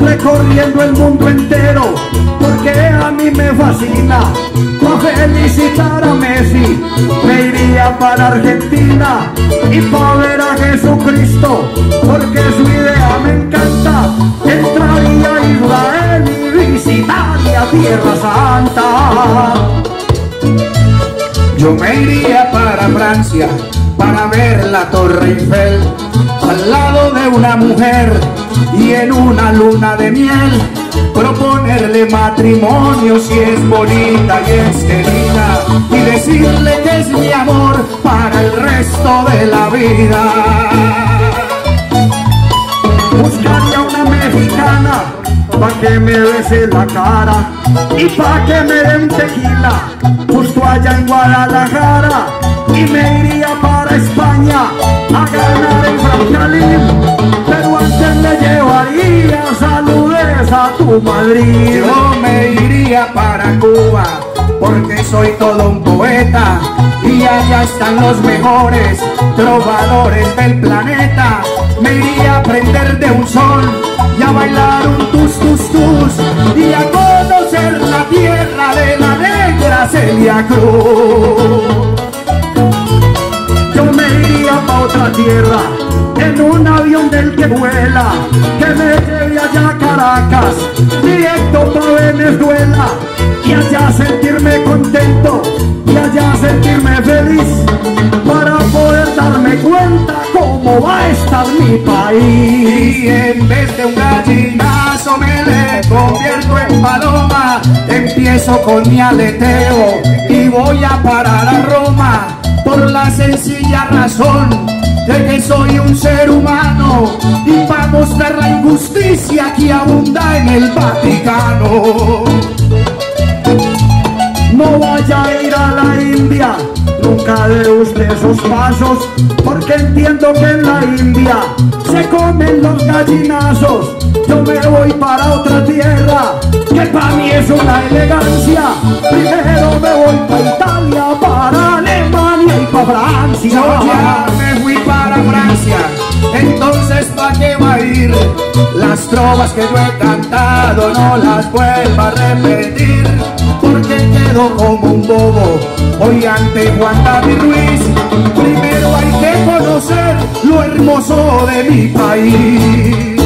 recorriendo el mundo entero, porque a mí me fascina. Pa' felicitar a Messi me iría para Argentina, y pa' ver a Jesucristo, porque su idea me encanta. Entraría a Israel y visitaría Tierra Santa. Yo me iría para Francia para ver la Torre Eiffel al lado de una mujer, y en una luna de miel proponerle matrimonio si es bonita y es querida, y decirle que es mi amor para el resto de la vida. Buscaría una mexicana pa' que me bese la cara y pa' que me den tequila justo allá en Guadalajara, y me iría para España a ganar el Francalín, pero antes le llevaría saludes a tu Madrid. Yo me iría para Cuba porque soy todo un poeta, y allá están los mejores trovadores del planeta. Me iría a aprender de un sol y a bailar un tus tus tus, y a conocer la tierra de la negra Celia Cruz. Yo me iría pa' otra tierra en un avión del que vuela, que me lleve allá a Caracas, directo pa' Venezuela, y allá sentirme contento y allá sentirme feliz, para poder darme cuenta cómo va a estar mi país. Y en vez de un gallinazo me le convierto en paloma, empiezo con mi aleteo y voy a parar a Roma, por la sencilla razón de que soy un ser humano, y para mostrar la injusticia que abunda en el Vaticano. No vaya a ir a la India, nunca dé usted esos pasos, porque entiendo que en la India se comen los gallinazos. Yo me voy para otra tierra, que para mí es una elegancia. Primero me voy para Italia, para Alemania y para Francia. Yo ya me fui para Francia, entonces ¿pa' qué va a ir? Las trovas que yo he cantado no las vuelvo a repetir, porque quedo como un bobo hoy ante Juan David Ruiz. Primero hay que conocer lo hermoso de mi país.